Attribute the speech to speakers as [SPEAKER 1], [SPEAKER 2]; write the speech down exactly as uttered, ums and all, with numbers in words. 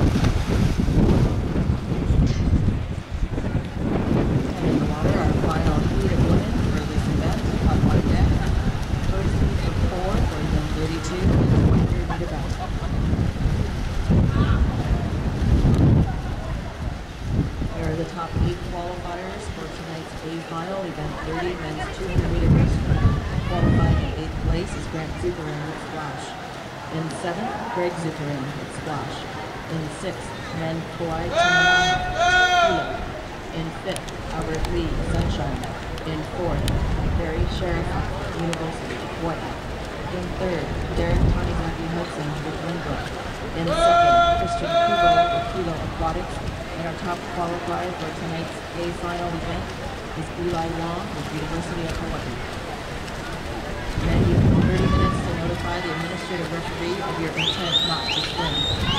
[SPEAKER 1] And in the water, our final heat of women for this event up on deck. First heat of four, forty-one thirty-two, and one hundred meter bout. Here are the top eight qualifiers for tonight's A final, event thirty, men's two hundred meter breaststroke. Qualifying in eighth place is Grant Zuckeran with splash. In seventh, Greg Zuckeran with splash. In sixth, men Kawhi Tamana. In fifth, Albert Lee Sunshine. In fourth, Barry Sheriff University Hawaii. In third, Derek Tanizaki Hudson with Winbrook. In second, Christian Kubo with Kilo Aquatics. And our top qualifier for tonight's A final event is Eli Wong with University of Hawaii. Men, you have thirty minutes to notify the administrative referee of your intent not to swim.